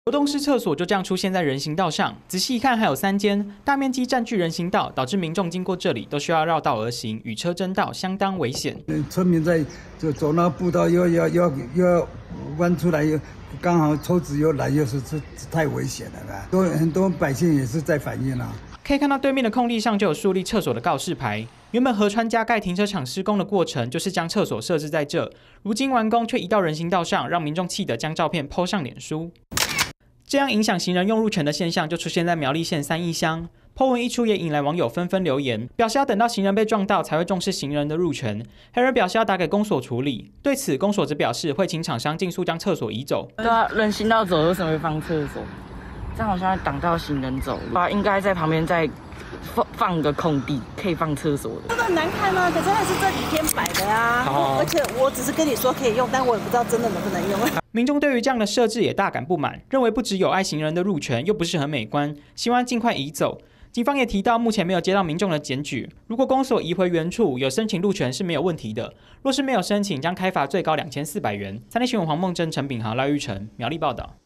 活动式厕所就这样出现在人行道上，仔细一看还有3间，大面积占据人行道，导致民众经过这里都需要绕道而行，与车争道，相当危险。 村民在就走那步道又要弯出来，又刚好车子又来，又是太危险了啦。很多百姓也是在反映啊。 可以看到对面的空地上就有树立厕所的告示牌。原本河川加盖停车场施工的过程就是将厕所设置在这，如今完工却移到人行道上，让民众气得将照片 PO 上脸书。这样影响行人用路权的现象就出现在苗栗县3义乡。po 文一出也引来网友纷纷留言，表示要等到行人被撞到才会重视行人的入权。还有人表示要打给公所处理，对此公所则表示会请厂商尽速将厕所移走。 对啊，人行道走为什么会放厕所？这样好像会挡到行人走路啊，应该在旁边再放个空地，可以放厕所的。 这个很难看啊，可是那是这几天摆的啊，而且我只是跟你说可以用，但我也不知道真的能不能用。 民众对于这样的设置也大感不满，认为不只有碍行人的入权，又不是很美观，希望尽快移走。警方也提到，目前没有接到民众的检举，如果公所移回原处，有申请路权是没有问题的。若是没有申请，将开罚最高2400元。3立新闻黄梦珍、陈炳豪、赖玉成苗栗报道。